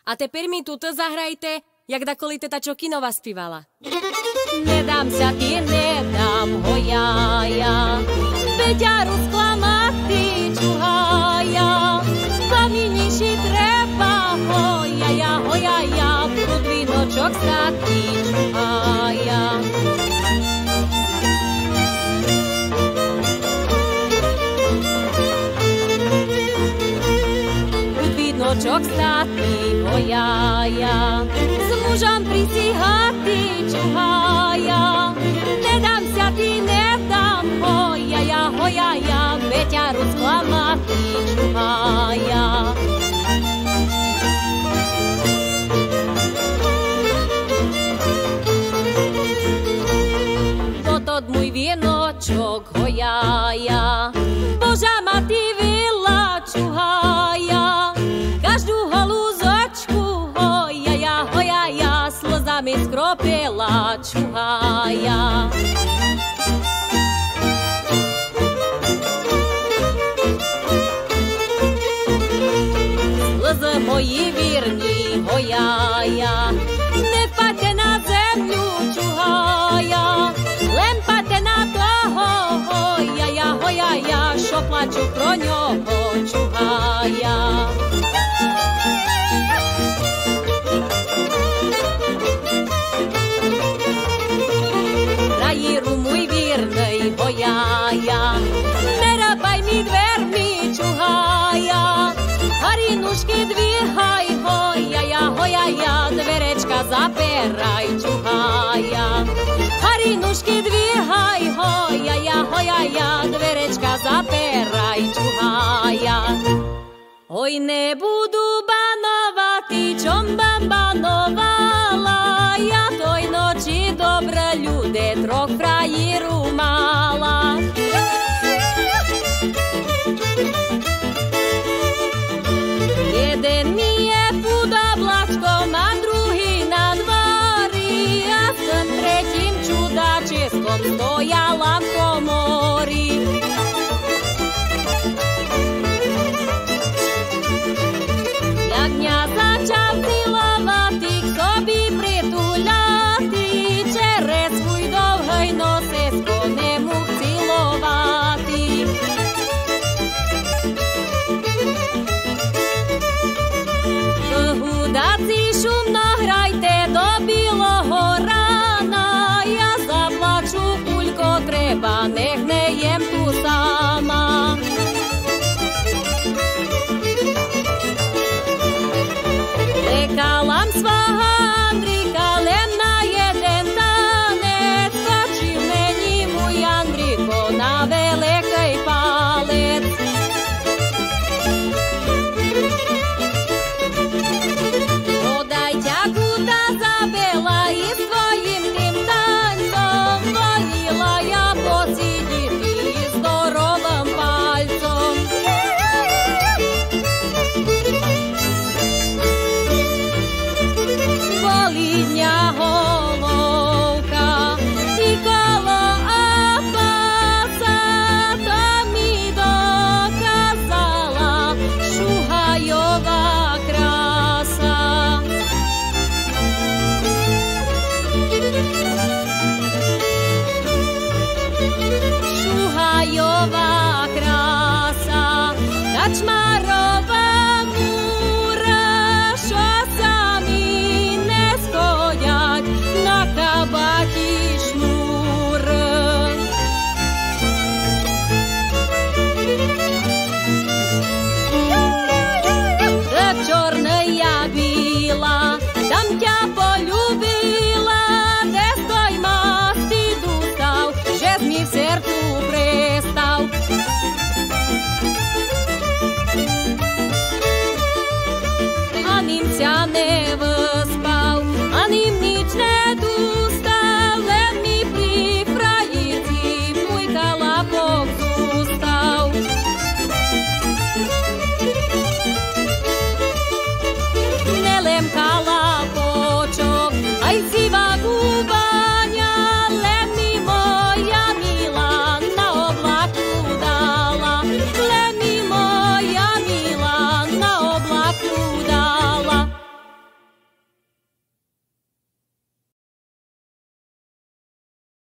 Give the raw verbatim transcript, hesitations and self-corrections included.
A tepер mi tuto zahrajte, jak dakoli teta Čokinova spívala. Nedám sa ti, nedám, hojaja, Peťaru sklamati čuhaja, Kaminiši treba, hojaja, hojaja, Prudvinočok sa ti čuhaja. Prudvinočok sa ti hojaja, s mužom prisihati čuhaja, nedám sa ti, nedám, hojaja, hojaja, Peťaru sklamati čuhaja. Potod môj vienočok hojaja, Boža ma ty vila čuhaja, každú holú zočku hojaja, hojaja, slzami skropela čuhaja. Slzy moji vírni hojaja, nevpaďte na zemľu čuhaja, len paďte na toho hojaja, hojaja, šo plaču pro ňoho čuhaja. Rajíru môj vírnej hojaja, nerabaj mi dvermi čuhaja, Harinušky dvíhaj hojaja, hojaja, dverečka zaperaj čuhaja. Harinušky dvíhaj hojaja, hojaja, dverečka zaperaj čuhaja. Oj, nebudu banovati, čom bam banovala, ja toj noči dobre ľude troch frajíru mala. Jeden mi je pod oblačkom a druhý na dvori, a s tým tretím čudáčiskom stojala v komori. Jak mňa začal milovati, k sobi prituľati, čere svoj dlhej nosesko nemu cilovati. Hudáci šumno hrajte do biloho rána, ja zaplaču, kuľko treba, nech nejem tu sama. Lekalam svaha Andrika len na jeden tanec, skočil mení môj Andriko na veľkej palec. Ťakuta zabela i s tvojim tým tancom, volila ja posiditi s dorovým palcom. Boli dňa holovka i kolo a pása, to mi dokázala Šuhajová krása. Šuhajová krása, Kačmárová múra, šo sa mi neschodať na kabati šnúr. Do čornej ja byla, tam ťa poľúbila, nestoj ma stidu stav, že mi v sercu prestav. A ním ťa nev